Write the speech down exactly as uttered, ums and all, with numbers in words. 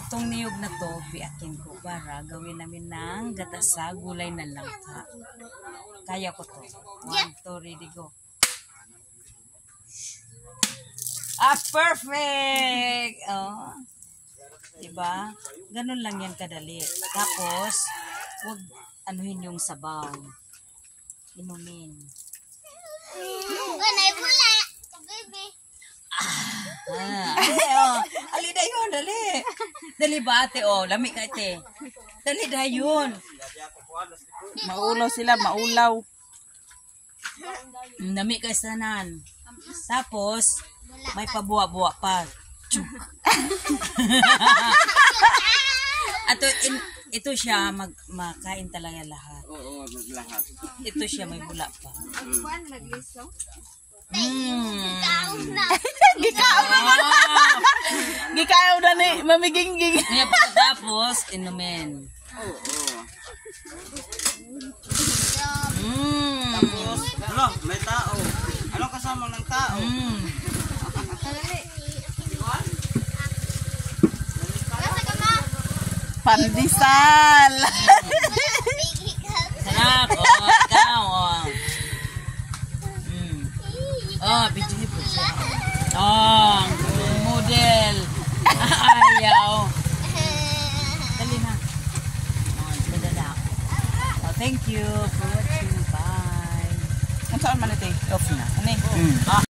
itong niyog na to, biakin ko para gawin namin ng gata sa gulay na langka. Kaya ko to. One, two, ready, go. Ah, perfect! Oh. Diba? Ganun lang yan kadali. Tapos, huwag anuhin yung sabaw. Inumin. Ganay pula. Baby. Ah, ali, oh. Ali na yun, dali. Dali ba, ate, oh. Lami ka, ate. Dali na yun. Maulaw sila, maulaw. Lami ka sanan. Tapos, may pabuwa-buwa pa. Ato, in, ito siya, mag, makain talaga lahat. Oo, lahat. Ito siya, may bula pa. Gikaw Mm. na. Gikaw na ba? Gikaw na ni mamigingging. Ngayon pagkatapos, inumin. Oo. Mm. Tapos, hala, may tao. Anong kasama ng tao? Mm. Pandesal. Sarap, oh, ikaw, oh. Mm. Oh, bigyan po siya. Oh, model. Ayaw. Dali na. Oh, dadala ako. Oh, thank you for watching. Bye. Ang saan man ito? Off na. Ano eh? Ah.